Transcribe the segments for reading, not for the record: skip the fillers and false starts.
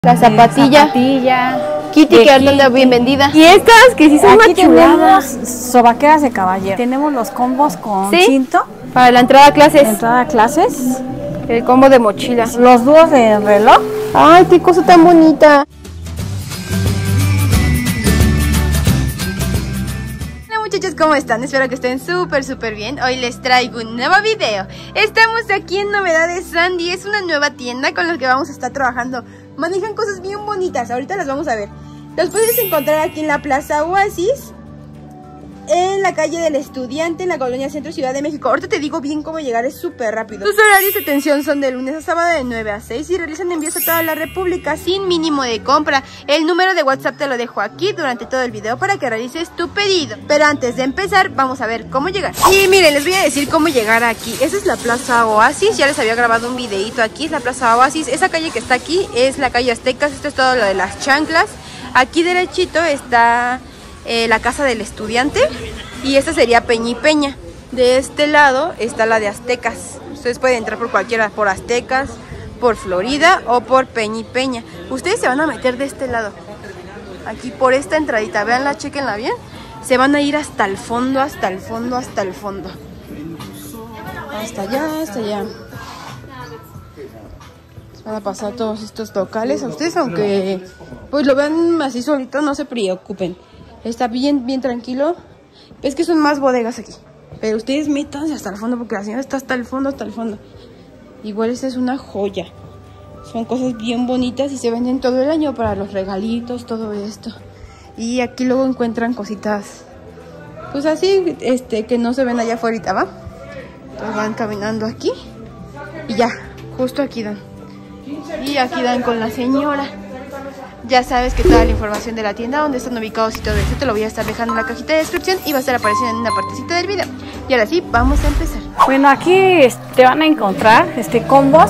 La zapatilla. Kitty, que anda bien vendida. Y estas que sí son más chuladas. Sobaqueras de caballero. Tenemos los combos con cinto. Para la entrada a clases. Entrada a clases. El combo de mochilas. Los dúos de reloj. Ay, qué cosa tan bonita. Hola muchachos, ¿cómo están? Espero que estén súper bien. Hoy les traigo un nuevo video. Estamos aquí en Novedades Sandy. Es una nueva tienda con la que vamos a estar trabajando. Manejan cosas bien bonitas, ahorita las vamos a ver. Los puedes encontrar aquí en la Plaza Oasis, en la calle del Estudiante, en la colonia Centro, Ciudad de México. Ahorita te digo bien cómo llegar, es súper rápido. Sus horarios de atención son de lunes a sábado de 9 a 6 y realizan envíos a toda la república sin mínimo de compra. El número de WhatsApp te lo dejo aquí durante todo el video para que realices tu pedido. Pero antes de empezar, vamos a ver cómo llegar. Y miren, les voy a decir cómo llegar aquí. Esa es la Plaza Oasis, ya les había grabado un videito aquí, es la Plaza Oasis. Esa calle que está aquí es la calle Aztecas, esto es todo lo de las chanclas. Aquí derechito está la casa del Estudiante y esta sería Peña y Peña. De este lado está la de Aztecas. Ustedes pueden entrar por cualquiera, por Aztecas, por Florida o por Peña y Peña. Ustedes se van a meter de este lado, aquí por esta entradita, véanla, chequenla bien. Se van a ir hasta el fondo, hasta el fondo, hasta el fondo. Hasta allá, hasta allá. Van a pasar todos estos locales. A ustedes, aunque pues lo vean así solito, no se preocupen. Está bien tranquilo. Es que son más bodegas aquí, pero ustedes métanse hasta el fondo porque la señora está hasta el fondo, hasta el fondo. Igual esta es una joya. Son cosas bien bonitas y se venden todo el año para los regalitos, todo esto. Y aquí luego encuentran cositas pues así, que no se ven allá afuera, ¿va? Entonces van caminando aquí y ya, justo aquí dan. Y aquí dan con la señora. Ya sabes que toda la información de la tienda, donde están ubicados y todo eso, te lo voy a estar dejando en la cajita de descripción y va a estar apareciendo en una partecita del video. Y ahora sí, vamos a empezar. Bueno, aquí te van a encontrar combos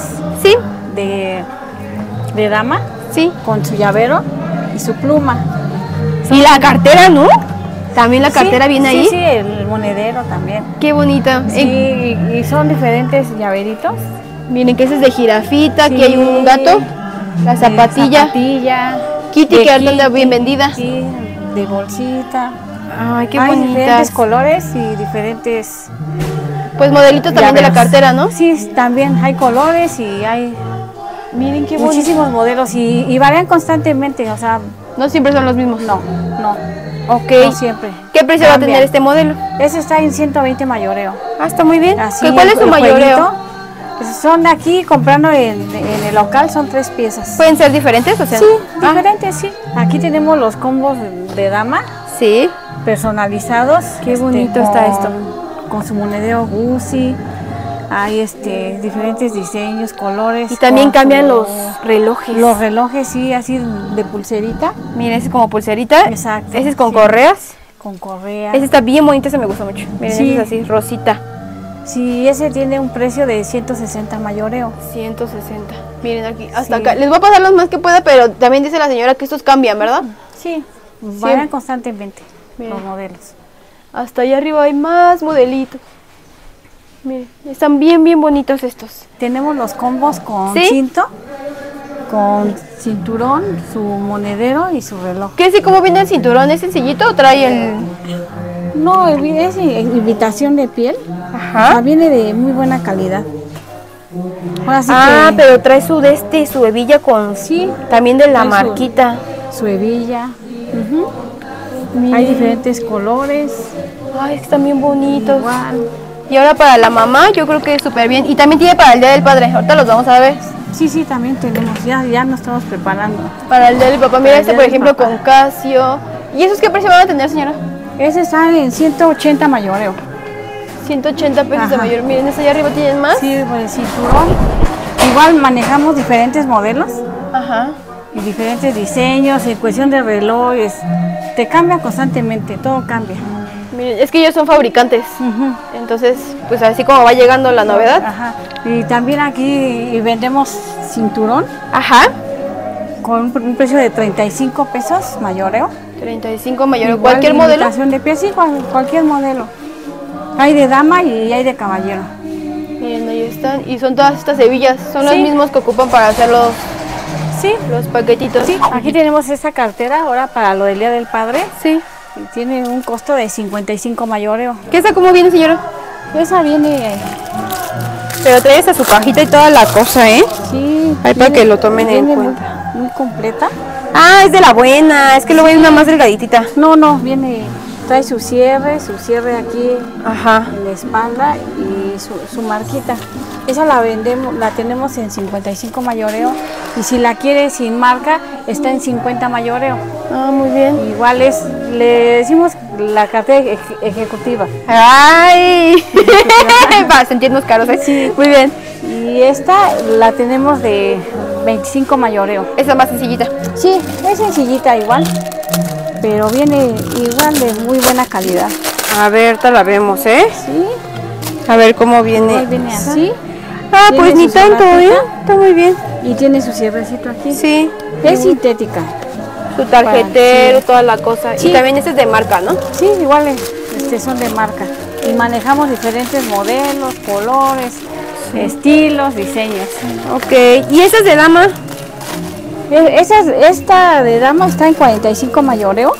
de dama, con su llavero y su pluma. Y la cartera, ¿no? También la cartera viene ahí. Sí, el monedero también. Qué bonita. Sí, y son diferentes llaveritos. Miren que ese es de jirafita, aquí hay un gato. La zapatilla. Kitty, que anda bien vendida. Sí, de bolsita. Ay, qué hay bonitas. Diferentes colores y diferentes... Pues modelitos también de la cartera, ¿no? Sí, también hay colores y hay... Miren qué muchísimos modelos y varían constantemente, o sea... No siempre son los mismos. No. Ok. No siempre. ¿Qué precio va a tener este modelo? Ese está en 120 mayoreo. Ah, está muy bien. Así, ¿Cuál es su mayoreo? Pues son aquí comprando en el local, son 3 piezas. ¿Pueden ser diferentes? O sea, sí, diferentes, sí. Aquí tenemos los combos de dama. Sí. Personalizados. Qué bonito está esto. Con su monedero Gucci. Hay diferentes diseños, colores. Y también cambian los relojes. Los relojes, sí, así de pulserita. Miren, ese es como pulserita. Exacto. Ese es con correas. Con correa. Ese está bien bonito, ese me gusta mucho. Miren, ese es así, rosita. Sí, ese tiene un precio de 160 mayoreo. 160. Miren aquí, hasta acá. Les voy a pasar los más que pueda, pero también dice la señora que estos cambian, ¿verdad? Sí, varían constantemente. Miren, los modelos. Hasta allá arriba hay más modelitos. Miren, están bien bonitos estos. Tenemos los combos con cinto, con cinturón, su monedero y su reloj. ¿Qué es? ¿Cómo viene el cinturón? ¿Es sencillito o trae el...? No, es imitación de piel. Ajá. O sea, viene de muy buena calidad. Pero trae su hebilla con... Sí. También de la marquita. Su hebilla. Hay diferentes colores. Ay, es que están bien bonitos. Igual. Y ahora para la mamá, yo creo que es súper bien. Y también tiene para el Día del Padre. Ahorita los vamos a ver. Sí, también tenemos. Ya nos estamos preparando. Para el Día del Papá. Mira este, por ejemplo, con Casio. ¿Y esos qué precio van a tener, señora? Ese está en 180 mayoreo. 180 pesos de mayor. Miren, ese allá arriba tienen más. Sí, pues el cinturón. Igual manejamos diferentes modelos. Ajá. Y diferentes diseños. En cuestión de relojes. Te cambia constantemente, todo cambia. Miren, es que ellos son fabricantes. Entonces, pues así como va llegando la novedad. Ajá. Y también aquí vendemos cinturón. Ajá. Con un precio de 35 pesos mayoreo. 35 mayoreo. ¿Cualquier modelo? De pie, sí, cualquier modelo. Hay de dama y hay de caballero. Miren, ahí están. Y son todas estas hebillas. Son los mismos que ocupan para hacer los Sí. Los paquetitos. Sí, aquí tenemos esta cartera ahora para lo del Día del Padre. Sí. Y tiene un costo de 55 mayoreo. ¿Qué esa cómo viene, señora? Esa viene... Pero trae hasta su cajita y toda la cosa, ¿eh? Sí. Ahí para que lo tomen en cuenta. Muy completa. Ah, es de la buena. Es que luego hay una más delgaditita. No, viene... Trae su cierre aquí. Ajá. En la espalda y su marquita. Esa la vendemos, la tenemos en 55 mayoreo. Y si la quiere sin marca, está en 50 mayoreo. Ah, muy bien. Igual le decimos la cartera ejecutiva. ¡Ay! Para sentirnos caros, ¿eh? Sí. Muy bien. Y esta la tenemos de 25 mayoreo. Esa más sencillita. Sí, es sencillita igual, pero viene igual de muy buena calidad. A ver, ahorita la vemos, ¿eh? Sí. A ver cómo viene. Igual viene así. Ah, pues ni tanto, ¿eh? Está muy bien. Y tiene su cierrecito aquí. Sí. Es sintética. Su tarjetero, Sí. toda la cosa. Sí. Y también este es de marca, ¿no? Sí, igual son de marca. Y manejamos diferentes modelos, colores, estilos, diseños. Ok. ¿Y esta es de dama? Esta de dama está en 45 mayoreo.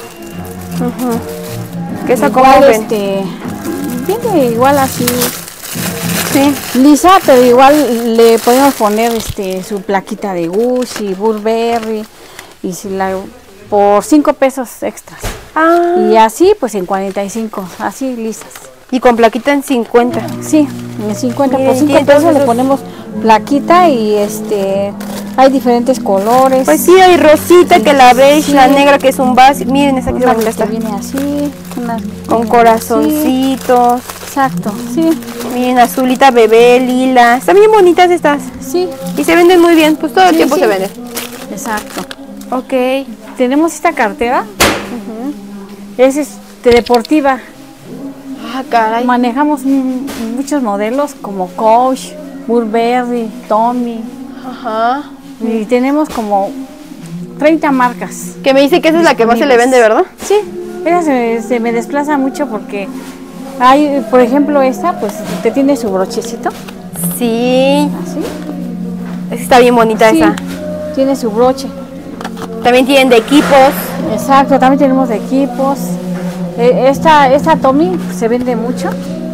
¿Qué esa cómo Igual, ven? viene igual así. Sí. Lisa, pero igual le podemos poner su plaquita de Gucci, Burberry y por 5 pesos extras. Ah. Y así pues en 45, así lisas. Y con plaquita en 50. Sí, en 50 Miren, por 5 tiene pesos todos le esos- ponemos plaquita y hay diferentes colores. Pues sí, hay rosita, Sí. que la beige, Sí. la negra que es un básico. Miren, esa que Una bonita que está. viene así, una Con sí, corazoncitos. exacto, sí, Miren, azulita, bebé, lila. Están bien bonitas estas. sí, Y se venden muy bien. Pues todo el Sí, tiempo sí. se venden. exacto. Ok. Tenemos esta cartera, es deportiva. Ah, caray. Manejamos muchos modelos como Coach, Burberry, Tommy Ajá. y tenemos como 30 marcas. Que me dice que esa es la que más se le vende, ¿verdad? Sí, esa se me desplaza mucho porque hay, por ejemplo, esta pues te tiene su brochecito, Sí. así. Esa está bien bonita Sí, esa. tiene su broche. También tienen de equipos. Exacto, también tenemos de equipos. Esta Tommy se vende mucho.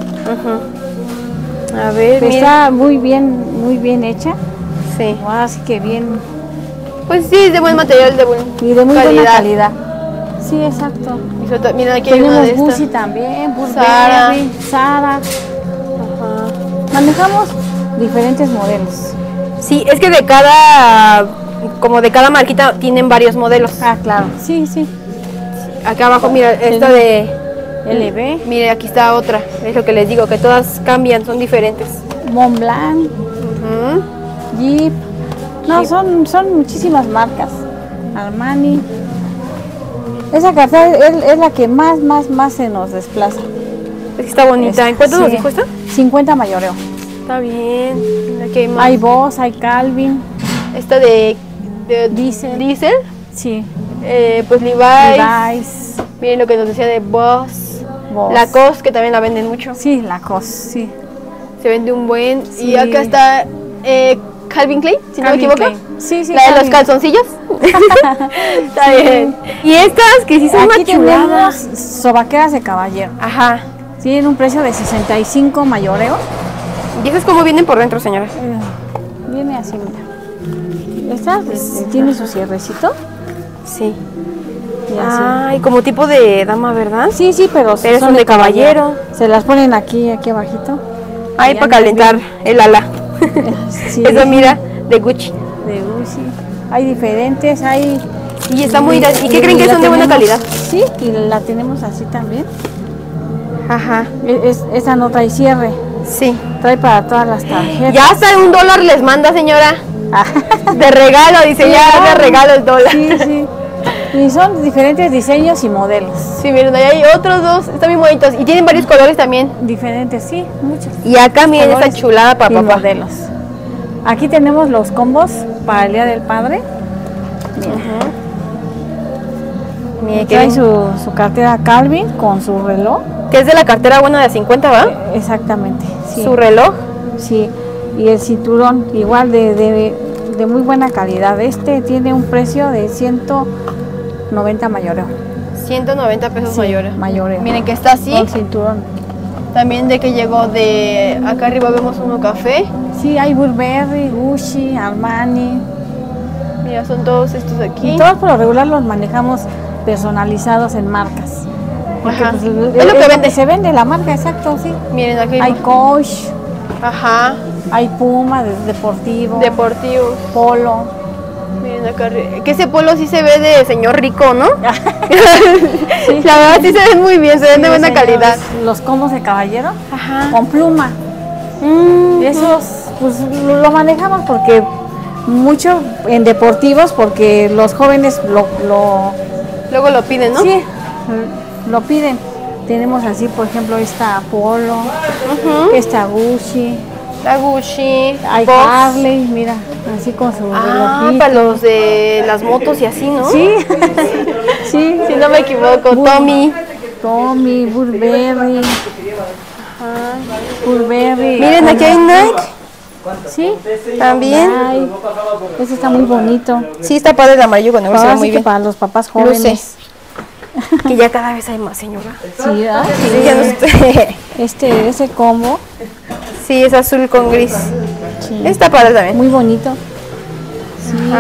A ver, miren. Está muy bien hecha. Sí. Así que bien. Pues sí, es de buen material, de buen Y de muy buena calidad. Sí, exacto. Y sobre todo- miren, aquí hay una Tenemos de estas. Gucci también, Zara. Burberry, Zara. Ajá. Manejamos diferentes modelos. Sí, es que de cada, como de cada marquita tienen varios modelos. Ah, claro. Sí, sí. Acá abajo, mira, esta de, LV, mire, aquí está otra. Es lo que les digo, que todas cambian, son diferentes. Montblanc, Ujú. Jeep. No, son muchísimas marcas. Armani. Esa cartera es la que más se nos desplaza. Es que está bonita. ¿En cuánto nos Sí. dijo esta? 50 mayoreo. Está bien. Aquí hay más. Hay Boss, hay Calvin, Esta de Diesel. Diesel. Sí, Pues Levi's. Levi's, Miren lo que nos decía de Boss. Boss. Lacoste, que también la venden mucho. Sí, Lacoste, sí. Se vende un buen. Sí. Y acá está Calvin Klein, si no me Calvin equivoco. Klein. Sí, sí. La de los Calvin. calzoncillos. Está bien. Y estas que sí son Aquí más chuladas. tenemos sobaqueras de caballero. Ajá. Tienen un precio de 65 mayoreo. ¿Y esas cómo vienen por dentro, señora? Viene así, mira. Esta tiene su cierrecito. Sí. Y así. Ay, como tipo de dama, ¿verdad? Sí, sí, pero son de caballero. Se las ponen aquí abajito. Ahí Y para andan calentar el ala. Sí. Eso, mira, de Gucci. De Gucci. Hay diferentes, hay... Y está muy... ¿Y qué creen que la son de buena tenemos- calidad? Sí, y la tenemos así también. Ajá. Esa no trae cierre, Sí. trae para todas las tarjetas. Ya hasta $1 les manda, señora. De regalo, dice, Sí, ya de claro. regalo el dólar. Sí, sí. Y son diferentes diseños y modelos. Sí, miren, ahí hay otros dos, están bien bonitos. Y tienen varios colores también. Diferentes, sí, muchos. Y acá miren esta Colores chulada para y papá. modelos. Aquí tenemos los combos para el Día del Padre. Miren, que, Trae su cartera Calvin con su reloj. que es de la cartera buena de 50, ¿va? Exactamente. Sí. Su reloj. Sí. Y el cinturón igual de de muy buena calidad. Este tiene un precio de 190 mayoreo. 190 pesos Sí, mayoreo. Miren que está así. Con cinturón. También de que llegó de acá arriba vemos uno café. Sí, hay Burberry, Gucci, Armani. Mira, son todos estos de aquí. Y todos por lo regular los manejamos personalizados en marcas. Porque Ajá. pues, Es lo que vende. se vende la marca, exacto, sí. Miren aquí. Hay Coach, Ajá. hay Puma, deportivo, Deportivos. Polo. Miren acá arriba. Que ese polo sí se ve de señor rico, ¿no? Sí. La verdad sí se ven muy bien, se ven de Sí, buena señores, calidad. Los combos de caballero Ajá. con pluma. Esos pues lo manejamos porque mucho en deportivos porque los jóvenes Luego lo piden, ¿no? sí, lo piden. Tenemos así, por ejemplo, esta Polo, esta Gucci, La Gucci. hay Boss. Harley, mira, así con su Ah, relojito. para los de las motos y así, ¿no? Sí, sí, Si no me equivoco, Tommy. Tommy, Burberry, Burberry. Miren, aquí hay Nike. Sí, También. ay, este está muy bonito. Sí, está padre el amarillo con negro, se ve Ahora muy sí que bien. para los papás jóvenes. Luces. Que ya cada vez hay más, señora. Sí, ¿verdad? Sí, ya no estoy- Ese combo, Sí, es azul con gris. sí, Está padre también. muy bonito. Sí, Ah.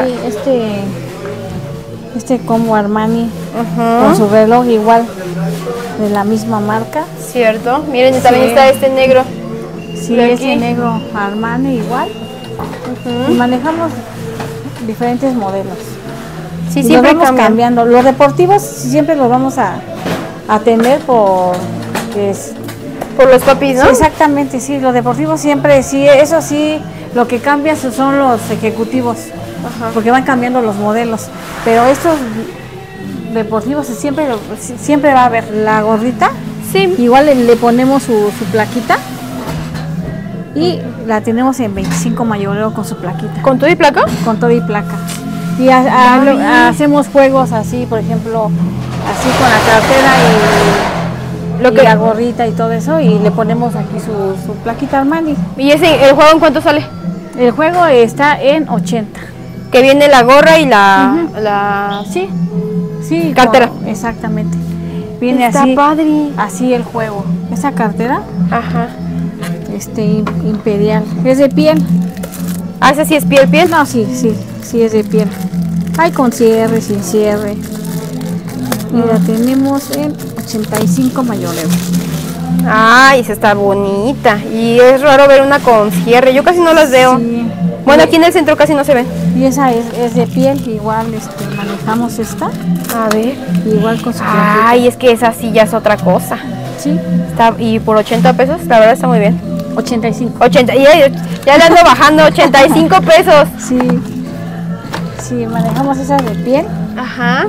este combo Armani Ujú. con su reloj igual de la misma marca. Cierto. Miren, y también Sí. está este negro. Sí, ¿De ese aquí? negro Armani igual. Y manejamos diferentes modelos. Sí, Y siempre los vamos cambian. cambiando. Los deportivos siempre los vamos a tener por Por los papis, ¿no? sí, exactamente, sí, los deportivos siempre, sí, eso sí, lo que cambia son los ejecutivos, porque van cambiando los modelos, pero estos deportivos siempre va a haber la gorrita, Sí. igual le ponemos su plaquita y la tenemos en 25 mayoreo con su plaquita, ¿Con todo y placa? con todo y placa. Y hacemos juegos así, por ejemplo, así con la cartera y la gorrita y todo eso, y le ponemos aquí su plaquita Armani. ¿Y el juego en cuánto sale? El juego está en 80. Que viene la gorra y Sí, sí. Cartera. Exactamente. Viene Está así, padre. así el juego. Esa cartera, Ajá. imperial, es de piel. Ah, esa sí es piel. No, sí es de piel. Hay con cierre, sin cierre. Y la tenemos en 85 mayoreo. Ay, esa está bonita. Y es raro ver una con cierre. Yo casi no las veo. Sí. Bueno, aquí en el centro casi no se ven. Y esa es de piel, igual manejamos esta, A ver. igual con su plaquita. Ay, es que esa sí ya es otra cosa. Sí, Y por 80 pesos, la verdad está muy bien. 85. 80, y ya le ando bajando 85 pesos. Sí, sí, manejamos esas de piel Ajá.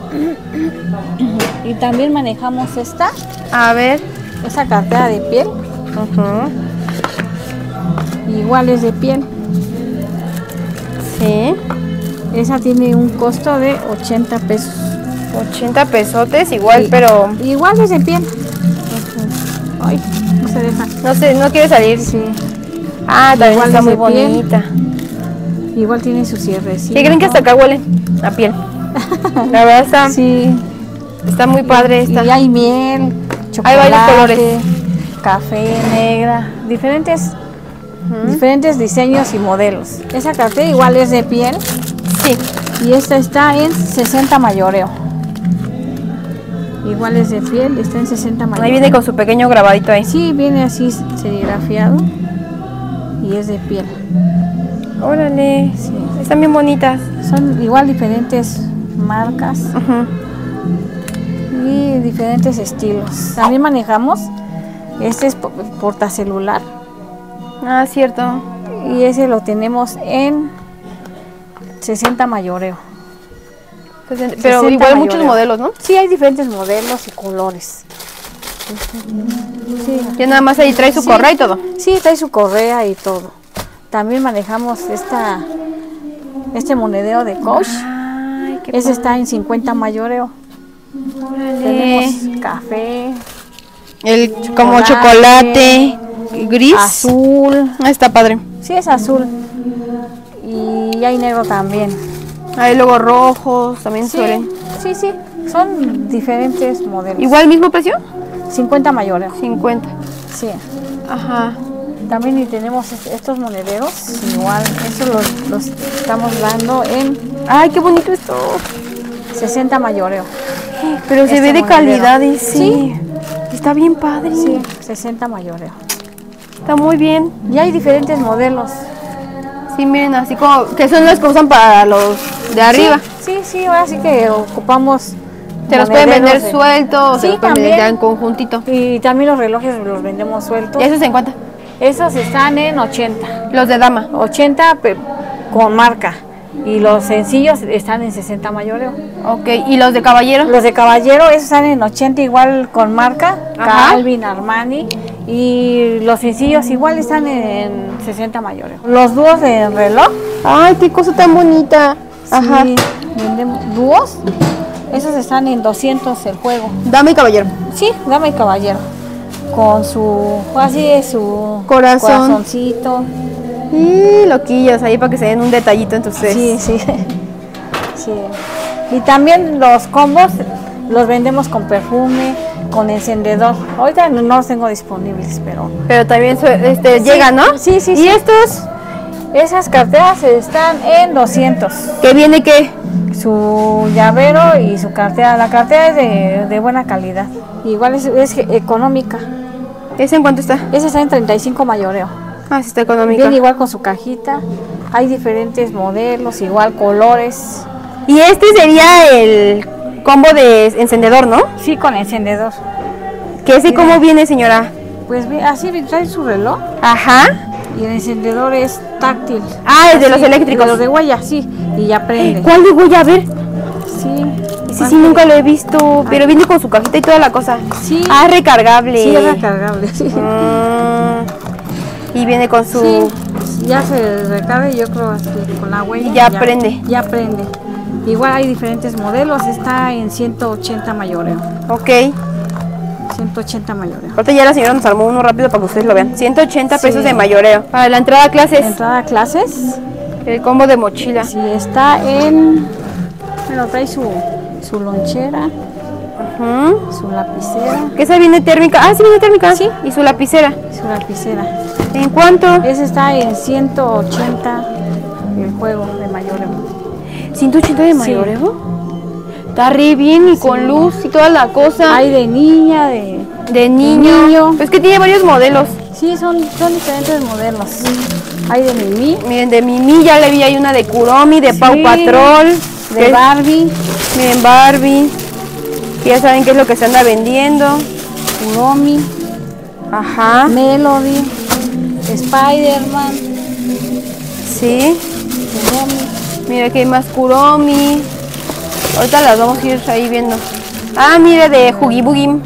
y también manejamos esa cartera de piel, Ujú. igual es de piel. Sí. Esa tiene un costo de 80 pesos. 80 pesotes igual, Sí. pero Igual es de piel. Ay, no se deja. no sé, no quiere salir. Sí, Ah, también Igual está es muy de piel. bonita. igual tiene su cierrecito. ¿Qué creen que hasta acá huele? A piel. La verdad está, Sí, está muy padre esta. y hay miel, Hay chocolate, varios colores. café, negra, diferentes diseños y modelos. Esa cartera igual es de piel Sí. y esta está en 60 mayoreo. Igual es de piel, está en 60 mayoreo. Ahí viene con su pequeño grabadito ahí. Sí, viene así serigrafiado y es de piel. Órale. Sí. Están bien bonitas. Son igual diferentes marcas Ujú. y diferentes estilos. También manejamos, este es portacelular Ah, cierto. y ese lo tenemos en 60 mayoreo. Pero 60 igual muchos mayoreo. modelos, ¿no? Sí, hay diferentes modelos y colores. Sí, Ya nada más ahí trae su Sí. correa y todo. sí, trae su correa y todo. También manejamos este monedero de Coach. Ay, qué Ese está en 50 mayoreo. Tenemos café, como chocolate, gris. azul. Ah, está padre. Sí, es azul. Y y hay negro también. Hay luego rojos, también suelen. Sí, son diferentes modelos. ¿Igual mismo precio? 50 mayoreo. 50. Sí. Ajá. También tenemos estos monederos, igual, estos los estamos dando en... ¡Ay, qué bonito esto! 60 mayoreo. Pero se ve de calidad y sí. Está bien padre. Sí, 60 mayoreo. Está muy bien. Y hay diferentes modelos. Sí, miren, así como que son los que usan para los de arriba. Sí, ahora sí que ocupamos. Se los pueden vender sueltos, o se los pueden vender ya en conjuntito. Y también los relojes los vendemos sueltos. ¿Y esos en cuánto? Esos están en 80. Los de dama. 80 con marca. Y los sencillos están en 60 mayoreo. Ok, ¿y los de caballero? Los de caballero, esos están en 80 igual con marca. Ajá. Calvin, Armani. Y los sencillos igual están en 60 mayoreo. Los dúos de reloj. Ay, qué cosa tan bonita. Ajá. Sí, vendemos dúos. Esos están en 200 el juego. Dama y caballero. Sí, dama y caballero. Con su, así es su corazoncito. Y loquillos ahí para que se den un detallito entre ustedes. Sí. Y también los combos los vendemos con perfume, con encendedor. Ahorita no los tengo disponibles, pero también llegan, ¿no? Sí. ¿Y estos? Esas carteras están en 200. ¿Qué viene qué? Su llavero y su cartera. La cartera es de buena calidad. Igual es económica. ¿Esa en cuánto está? Esa está en 35 mayoreo. Ah, sí está económica. Viene igual con su cajita. Hay diferentes modelos, igual colores. Y este sería el combo de encendedor, ¿no? Sí, con encendedor. ¿Qué ese cómo viene, señora? Pues así trae su reloj. Ajá. Y el encendedor es táctil. Ah, es de los eléctricos. De los de huella, sí. Y ya prende. ¿Cuál de huella? A ver. Sí. Sí, nunca lo he visto. Pero viene con su cajita y toda la cosa. Sí. Ah, es recargable. Sí, es recargable, sí. Y viene con su... Sí, ya se recarga, yo creo, con la huella. Y ya prende. Ya prende. Igual hay diferentes modelos. Está en 180 mayoreo. Ok. 180 mayoreo. Ahorita ya la señora nos armó uno rápido para que ustedes lo vean. 180 pesos de mayoreo. Para la entrada a clases. Entrada a clases. El combo de mochila. Sí, está en... Bueno, trae su lonchera. Su lapicera. ¿Qué esa viene térmica? Ah, sí viene térmica. Sí. Y su lapicera. Su lapicera. ¿En cuánto? Ese está en 180 el juego de mayoreo. ¿180 de mayoreo? Está re bien y con luz y toda la cosa. Hay de niña, de niño. Pues que tiene varios modelos. Sí, son diferentes modelos. Hay de Mimi. Miren, de Mimi ya le vi, hay una de Kuromi, de Paw Patrol. De Barbie. Miren, Barbie. Que ya saben qué es lo que se anda vendiendo. Kuromi. Ajá. Melody. Spider-Man. Sí. Kuromi. Mira que hay más Kuromi. Ahorita las vamos a ir ahí viendo. Ah, mire, de Huggy Buggy.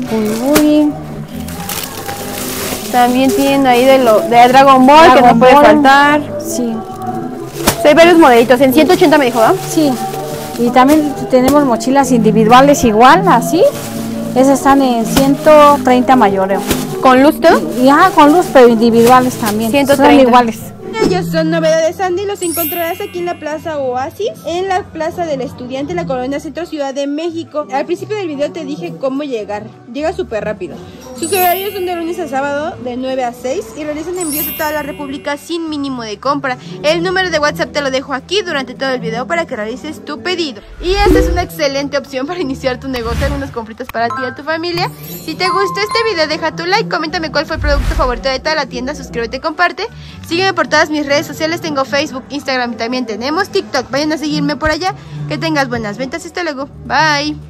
También tienen ahí de Dragon Ball, que no puede faltar. Sí. Hay varios modelitos. En 180 me dijo, ¿no? Sí. Y también tenemos mochilas individuales igual, así. Esas están en 130 mayoreo. ¿Con luz todo? Y con luz, pero individuales también. 130. Son iguales. Ellos son Novedades Sandy, los encontrarás aquí en la Plaza Oasis, en la Plaza del Estudiante, en la Colonia Centro, Ciudad de México. Al principio del video te dije cómo llegar, llega súper rápido. Sus horarios son de lunes a sábado, de 9 a 6, y realizan envíos a toda la república sin mínimo de compra. El número de WhatsApp te lo dejo aquí durante todo el video para que realices tu pedido. Y esta es una excelente opción para iniciar tu negocio, algunas compritas para ti y a tu familia. Si te gustó este video, deja tu like, coméntame cuál fue el producto favorito de toda la tienda, suscríbete, comparte. Sígueme por todas mis redes sociales, tengo Facebook, Instagram y también tenemos TikTok. Vayan a seguirme por allá. Que tengas buenas ventas y hasta luego. Bye.